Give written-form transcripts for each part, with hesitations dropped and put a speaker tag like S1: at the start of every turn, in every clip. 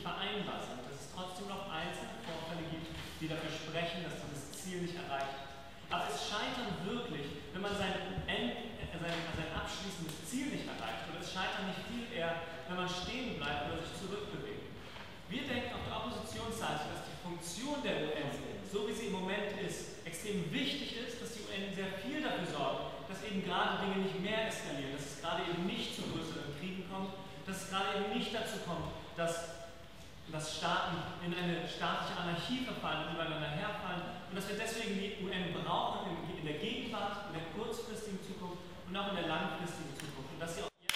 S1: vereinbar sind, dass es trotzdem noch einzelne Vorfälle gibt, die dafür sprechen, dass dieses Ziel nicht erreicht wird. Aber es scheitern wirklich, wenn man sein abschließendes Ziel nicht erreicht, oder es scheitern nicht viel eher, wenn man stehen bleibt oder sich zurückbewegt. Wir denken auf der Oppositionsseite, dass die Funktion der UN, so wie sie im Moment ist, extrem wichtig ist, dass die UN sehr viel dafür sorgt, dass eben gerade Dinge nicht mehr eskalieren, dass es gerade eben nicht zu größeren Kriegen kommt, dass es gerade eben nicht dazu kommt, dass Staaten in eine staatliche Anarchie verfallen und übereinander herfallen und dass wir deswegen die UN brauchen in der Gegenwart, in der kurzfristigen Zukunft und auch in der langfristigen Zukunft und dass sie auch jetzt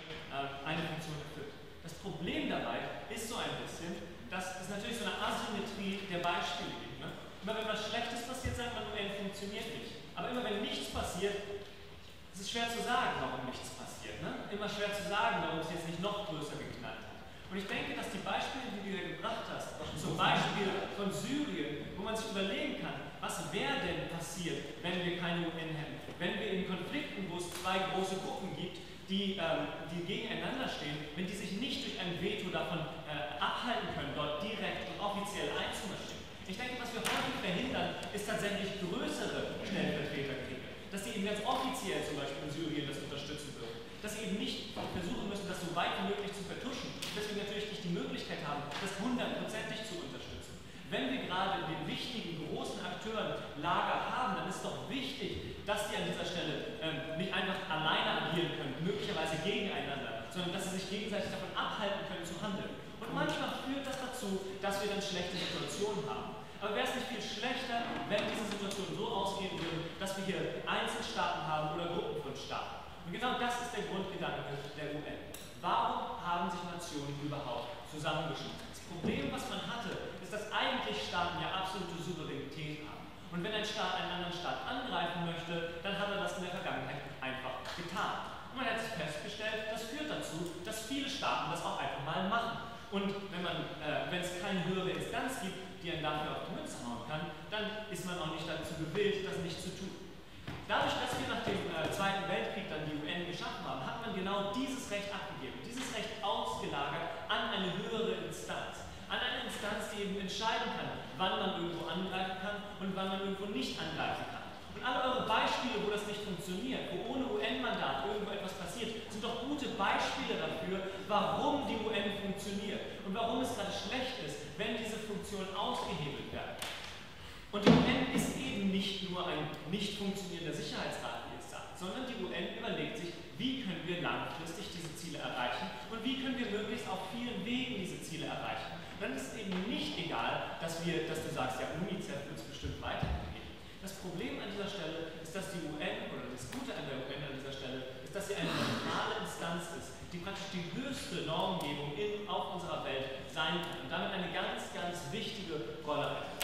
S1: eine Funktion erfüllt. Das Problem dabei ist so ein bisschen, dass es natürlich so eine Asymmetrie der Beispiele gibt. Ne? Immer wenn was Schlechtes passiert, sagt man, UN funktioniert nicht. Aber immer wenn nichts passiert, ist es schwer zu sagen, warum nichts passiert. Ne? Immer schwer zu sagen, warum es jetzt nicht noch größer geknallt hat. Und ich denke, dass die Beispiele, die du hier gebracht hast, zum Beispiel von Syrien, wo man sich überlegen kann, was wäre denn passiert, wenn wir keine UN hätten? Wenn wir in Konflikten, wo es zwei große Gruppen gibt, die gegeneinander stehen, wenn die sich nicht durch ein Veto davon abhalten können, dort direkt und offiziell einzumarschieren. Ich denke, was wir heute verhindern, ist tatsächlich größere Stellvertreterkriege. Dass die eben ganz offiziell zum Beispiel in Syrien das unterstützen würden. Dass sie eben nicht versuchen müssen, das so weit wie möglich zu vertuschen. Deswegen natürlich nicht die Möglichkeit haben, das 100%ig zu unterstützen. Wenn wir gerade den wichtigen, großen Akteuren Lager haben, dann ist doch wichtig, dass die an dieser Stelle nicht einfach alleine agieren können, möglicherweise gegeneinander, sondern dass sie sich gegenseitig davon abhalten können zu handeln. Und manchmal führt das dazu, dass wir dann schlechte Situationen haben. Aber wäre es nicht viel schlechter, wenn diese Situation so ausgehen würde, dass wir hier Einzelstaaten haben oder Gruppen von Staaten? Und genau das ist der Grundgedanke der UN. Warum haben sich Nationen überhaupt zusammengeschlossen? Das Problem, was man hatte, ist, dass eigentlich Staaten ja absolute Souveränität haben. Und wenn ein Staat einen anderen Staat angreifen möchte, dann hat er das in der Vergangenheit einfach getan. Und man hat sich festgestellt, das führt dazu, dass viele Staaten das auch einfach mal machen. Und wenn es keine höhere Instanz gibt, die einen dafür auf die Mütze hauen kann, dann ist man auch nicht dazu gewillt, das nicht zu tun. Dadurch, dass wir nach dem Zweiten Weltkrieg dann die UN geschaffen haben, hat man genau dieses Recht abgegeben, dieses Recht ausgelagert an eine höhere Instanz. An eine Instanz, die eben entscheiden kann, wann man irgendwo angreifen kann und wann man irgendwo nicht angreifen kann. Und alle eure Beispiele, wo das nicht funktioniert, wo ohne UN-Mandat irgendwo etwas passiert, sind doch gute Beispiele dafür, warum die UN funktioniert und warum es gerade schlecht ist, wenn diese Funktionen ausgehebelt werden. Und die UN ist eben nicht nur ein nicht funktionierender Sicherheitsrat, wie es sagt, sondern die UN überlegt sich, wie können wir langfristig diese Ziele erreichen und wie können wir möglichst auf vielen Wegen diese Ziele erreichen. Und dann ist es eben nicht egal, dass du sagst, ja, UNICEF wird es bestimmt weitergehen. Das Problem an dieser Stelle ist, dass die UN, oder das Gute an der UN an dieser Stelle, ist, dass sie eine neutrale Instanz ist, die praktisch die höchste Normgebung auf unserer Welt sein kann und damit eine ganz, ganz wichtige Rolle hat.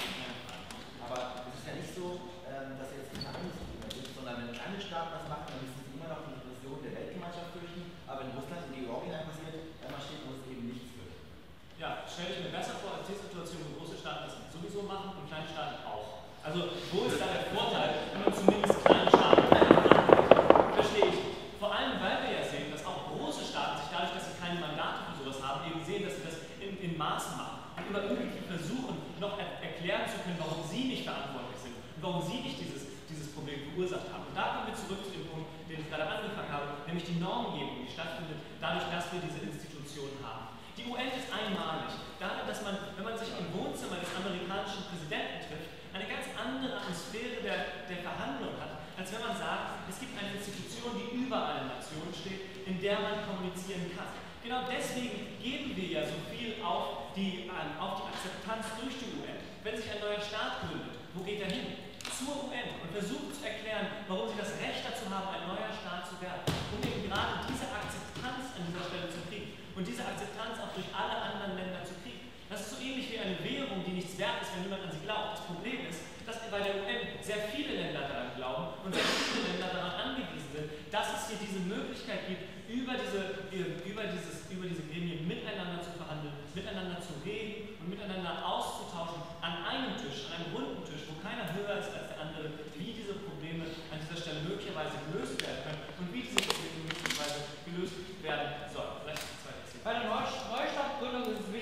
S2: Aber es ist ja nicht so, dass jetzt keine Angriffsgegner sind, sondern wenn kleine Staaten das machen, dann müssen sie immer noch die Repression der Weltgemeinschaft fürchten. Aber wenn Russland in Georgien passiert, dann marschiert uns eben nichts für.
S1: Ja, stelle ich mir besser vor als die Situation, wo große Staaten das sowieso machen und kleine Staaten auch. Also, wo ist da der Vorteil, wenn man zumindest kleine Staaten macht? Verstehe ich. Vor allem, weil wir ja sehen, dass auch große Staaten sich dadurch, dass sie keine Mandate für sowas haben, eben sehen, dass sie das in Maßen machen. Und immer irgendwie versuchen, noch erklären zu können, warum sie nicht verantwortlich sind und warum sie nicht dieses Problem verursacht haben. Und da kommen wir zurück zu dem Punkt, den ich gerade angefangen habe, nämlich die Normgebung, die stattfindet, dadurch, dass wir diese Institutionen haben. Die UN ist einmalig, darin, dass man, wenn man sich im Wohnzimmer des amerikanischen Präsidenten trifft, eine ganz andere Atmosphäre der Verhandlung hat, als wenn man sagt, es gibt eine Institution, die über allen Nationen steht, in der man kommunizieren kann. Genau deswegen geben wir ja so viel auf die Akzeptanz durch die UN. Wenn sich ein neuer Staat gründet, wo geht er hin? Zur UN und versucht zu erklären, warum sie das Recht dazu haben, ein neuer Staat zu werden. Um eben gerade diese Akzeptanz an dieser Stelle zu kriegen und diese Akzeptanz auch durch alle anderen Länder zu kriegen. Das ist so ähnlich wie eine Währung, die nichts wert ist, wenn niemand an sie glaubt. Das Problem ist, dass bei der UN sehr viele Länder daran glauben und sehr viele Länder daran angewiesen sind, dass es hier diese Möglichkeit gibt, über diese Gremien miteinander zu verhandeln, miteinander zu reden und miteinander auszutauschen an einem Tisch, an einem runden Tisch, wo keiner höher ist als der andere, wie diese Probleme an dieser Stelle möglicherweise gelöst werden können und wie diese Probleme möglicherweise gelöst werden sollen. Vielleicht die zweite Szene.
S3: Bei der Neustadtgründung ist es wichtig, dass eine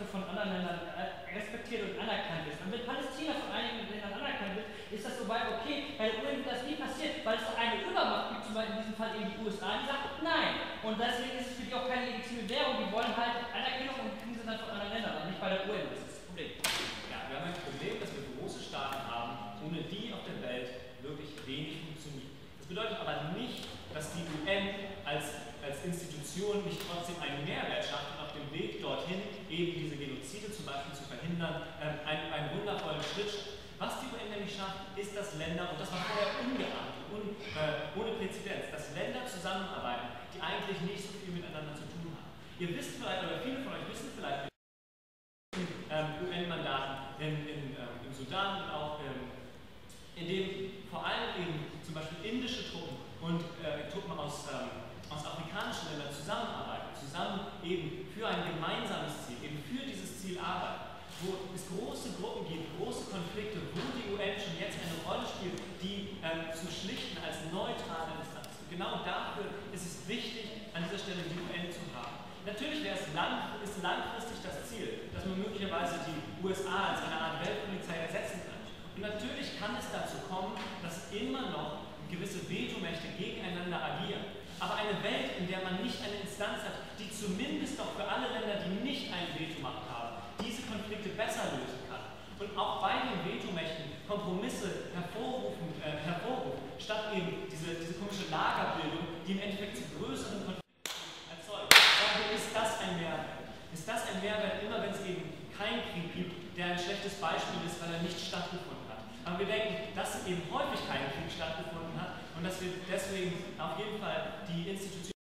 S3: von anderen Ländern respektiert und anerkannt ist. Und wenn Palästina von einigen Ländern anerkannt wird, ist das soweit okay. Bei der UN wird das nie passiert, weil es doch eine Übermacht gibt, zum Beispiel in diesem Fall eben die USA, die sagt nein. Und deswegen ist es für die auch keine legitime Währung. Die wollen halt Anerkennung und kriegen sie dann von anderen Ländern, aber nicht bei der UN. Das ist das Problem.
S1: Ja, wir haben ein Problem, dass wir große Staaten haben, ohne die auf der Welt wirklich wenig funktioniert. Das bedeutet aber nicht, dass die UN als Institution nicht trotzdem einen Mehrwert schafft und auf dem Weg dorthin eben diese Genozide zum Beispiel zu verhindern, einen wundervollen Schritt. Was die UN nämlich schafft, ist, dass Länder, und das war vorher ungeahnt, ohne Präzedenz, dass Länder zusammenarbeiten, die eigentlich nicht so viel miteinander zu tun haben. Ihr wisst vielleicht, oder viele von euch wissen vielleicht, UN-Mandaten im Sudan und auch in dem vor allem eben zum Beispiel indische Truppen und Truppen aus afrikanischen Ländern zusammenarbeiten, zusammen eben für ein gemeinsames Ziel, eben für dieses Ziel arbeiten, wo es große Gruppen gibt, große Konflikte, wo die UN schon jetzt eine Rolle spielt, die zu schlichten als neutrale Instanz. Und genau dafür ist es wichtig, an dieser Stelle die UN zu haben. Natürlich ist langfristig das Ziel, dass man möglicherweise die USA als eine Art Weltpolizei ersetzen kann. Und natürlich kann es dazu kommen, dass immer noch gewisse Vetomächte gegeneinander agieren. Aber eine Welt, in der man nicht eine Instanz hat, die zumindest doch für alle Länder, die nicht eine Vetomacht haben, diese Konflikte besser lösen kann. Und auch bei den Vetomächten Kompromisse hervorrufen, statt eben diese komische Lagerbildung, die im Endeffekt zu größeren Konflikten erzeugt. Daher ist das ein Mehrwert. Ist das ein Mehrwert, immer wenn es eben keinen Krieg gibt, der ein schlechtes Beispiel ist, weil er nicht stattgefunden hat. Aber wir denken, dass eben häufig kein Krieg stattgefunden hat und dass wir deswegen auf jeden Fall die Institution